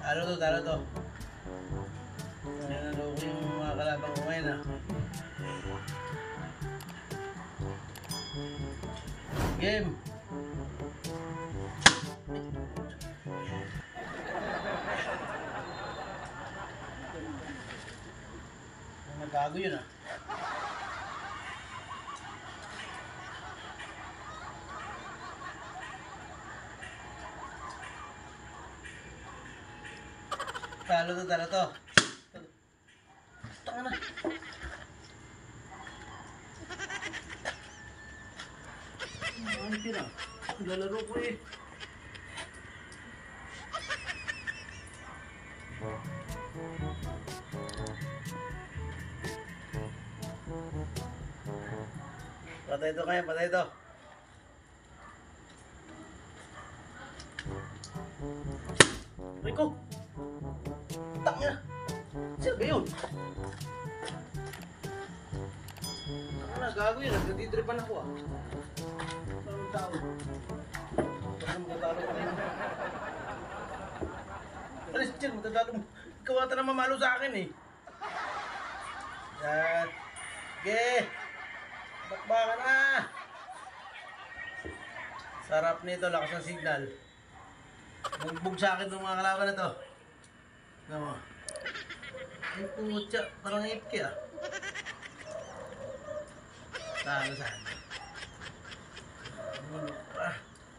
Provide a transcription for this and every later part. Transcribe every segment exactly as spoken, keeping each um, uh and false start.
Talo to, talo to. Nanalo ko yung mga kalabang ko ngayon ah. Game! Nagago yun ah. Talo to, talo to. Tanga na. Ano yun ah? Lalaro ko eh. Patay ito kaya, patay ito. Rico! Tanga! Sino ba yun? Tanga na, gago yun. Nagdidripan ako ah. Parang tao. Parang magtatalo ka rin. Alis, Chen, magtatalo mo. Ikaw ata na mamalo sa akin eh. Yan. Sige. Bakba ka na. Sarap nito, lakas ng signal. Bugbog sa akin itong mga kalaban na to. Ano mo? Ay putya, parang ipki ah. Talo saan? Ano pa?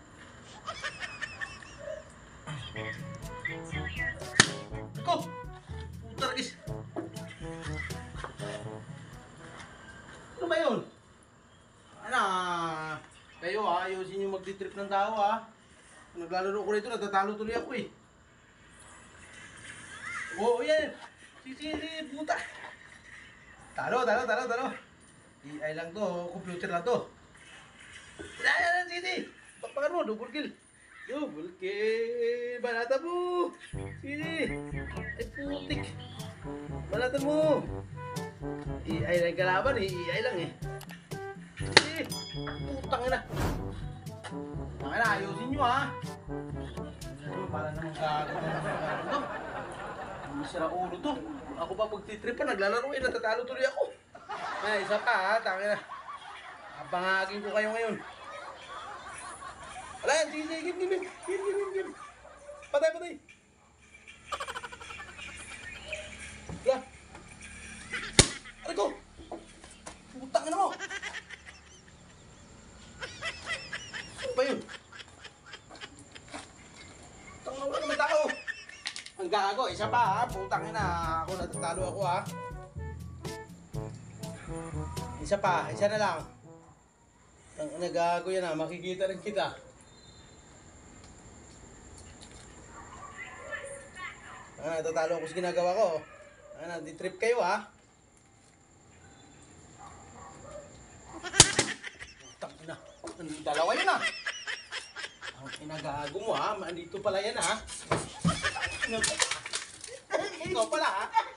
Ko! Putar guys! Ano ba yun? Ano? Kayo ah, ayusin yung magtitrip ng tao ah. Naglalaro ko rito, natatalo tuloy ako eh. Oo, oh, yan. Si, si, si, puta. Talo, talo, talo, talo. A I lang to, computer lang to. Yan, yan, yan, Sisi. Pakpakan mo, double kill. Double kill. Banata mo. Sisi. Ay, putik. Banata mo. A I lang kalaban eh, A I lang eh. Sisi. Putang ina. Tangin na, ayusin nyo ha. Para naman kagad na naman ito. Masira ulo to. Ako pa magtitrip pa, naglalaro eh, natatalo tuloy ako. Ay, isa pa ha, tangin na. Abangagin ko kayo ngayon. Wala yan, sige, sige, game, game, game, game, game, game. Patay, patay. Wala. Aray ko. Putang ina mo. Ano ba yun? Tanga wala naman tao. Ang gago, isa pa ha. Putang ina, ako natatalo ako ha. Isa pa, isa na lang. Ang nagago yan ha, makikita rin kita. Ang natatalo ako sa ginagawa ko. Ang di-trip kayo ha. Putang ina, dalawa yun ha. Ang inagago mo ha, andito pala yan ha. Ikaw pala ha.